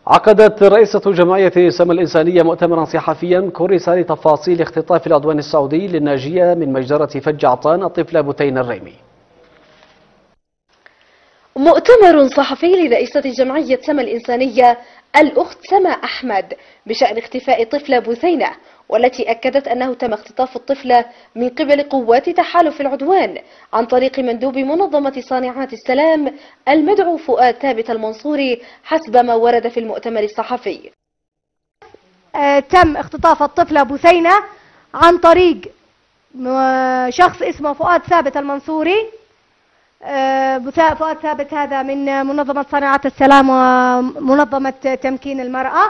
عقدت رئيسة جمعية سما الإنسانية مؤتمرا صحفيا كرس لتفاصيل اختطاف العدوان السعودي للناجية من مجزرة فج عطان الطفلة بثينة الريمي. مؤتمر صحفي لرئيسة جمعية سما الإنسانية الأخت سما أحمد بشأن اختفاء طفلة بثينة، والتي أكدت أنه تم اختطاف الطفلة من قبل قوات تحالف العدوان عن طريق مندوب منظمة صانعات السلام المدعو فؤاد ثابت المنصوري حسب ما ورد في المؤتمر الصحفي. تم اختطاف الطفلة بثينة عن طريق شخص اسمه فؤاد ثابت المنصوري. فؤاد ثابت هذا من منظمة صانعات السلام ومنظمة تمكين المرأة.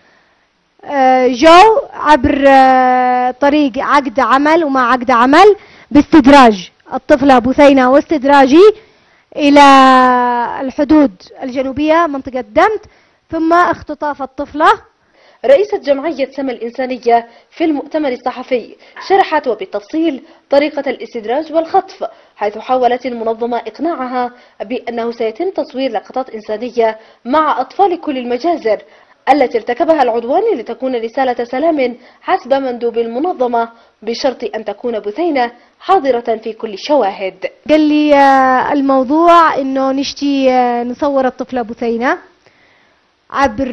جو عبر طريق عقد عمل وما عقد عمل باستدراج الطفلة بثينة واستدراجي إلى الحدود الجنوبية منطقة دمت، ثم اختطاف الطفلة. رئيسة جمعية سما الإنسانية في المؤتمر الصحفي شرحت وبالتفصيل طريقة الاستدراج والخطف، حيث حاولت المنظمة إقناعها بأنه سيتم تصوير لقطات إنسانية مع أطفال كل المجازر التي ارتكبها العدوان لتكون رسالة سلام حسب مندوب المنظمة، بشرط أن تكون بثينة حاضرة في كل الشواهد. قال لي الموضوع إنه نشتي نصور الطفلة بثينة عبر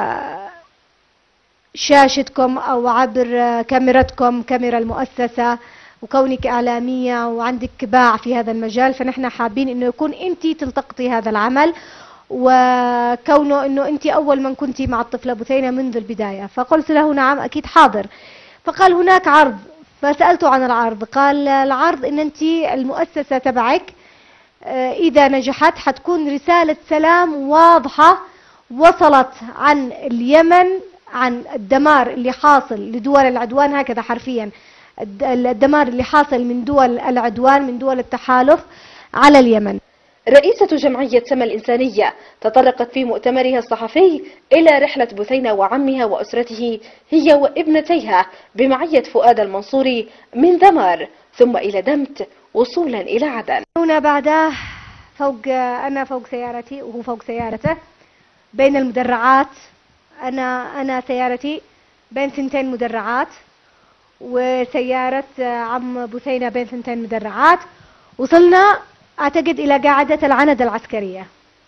شاشتكم أو عبر كاميرتكم، كاميرا المؤسسة، وكونك إعلامية وعندك باع في هذا المجال، فنحن حابين إنه يكون أنت تلتقطي هذا العمل، وكونه إنه أنت أول من كنتي مع الطفلة بثينة منذ البداية. فقلت له نعم أكيد حاضر. فقال هناك عرض، فسألته عن العرض. قال العرض إن أنت المؤسسة تبعك إذا نجحت حتكون رسالة سلام واضحة وصلت عن اليمن، عن الدمار اللي حاصل لدول العدوان، هكذا حرفيا الدمار اللي حاصل من دول العدوان من دول التحالف على اليمن. رئيسة جمعية سما الإنسانية تطرقت في مؤتمرها الصحفي إلى رحلة بثينة وعمها وأسرته هي وابنتيها بمعية فؤاد المنصوري من دمار ثم إلى دمت وصولا إلى عدن. هنا بعده أنا فوق سيارتي وهو فوق سيارته بين المدرعات. أنا سيارتي بين ثنتين مدرعات، وسيارة عم بثينة بين ثنتين مدرعات. وصلنا أعتقد إلى قاعدة العند العسكرية.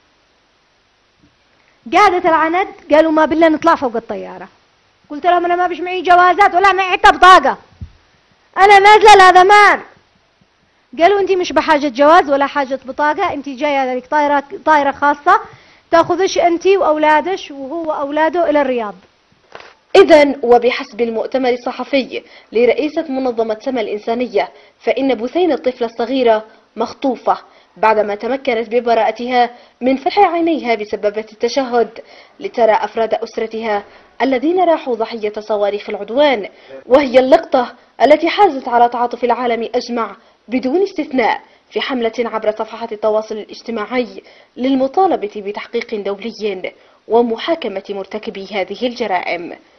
قاعدة العند قالوا ما بالله نطلع فوق الطيارة. قلت لهم أنا ما بيش معي جوازات ولا معي حتى بطاقة، أنا نازلة لهذا. قالوا أنت مش بحاجة جواز ولا حاجة بطاقة، أنت جاية لك طائرة خاصة تأخذش أنت وأولادش وهو أولاده إلى الرياض. إذن وبحسب المؤتمر الصحفي لرئيسة منظمة سما الإنسانية، فإن بثينة الطفلة الصغيرة مخطوفة بعدما تمكنت ببراءتها من فتح عينيها بسبب التشهد، لترى أفراد أسرتها الذين راحوا ضحية صواريخ العدوان، وهي اللقطة التي حازت على تعاطف العالم أجمع بدون استثناء في حملة عبر صفحات التواصل الاجتماعي للمطالبة بتحقيق دولي ومحاكمة مرتكبي هذه الجرائم.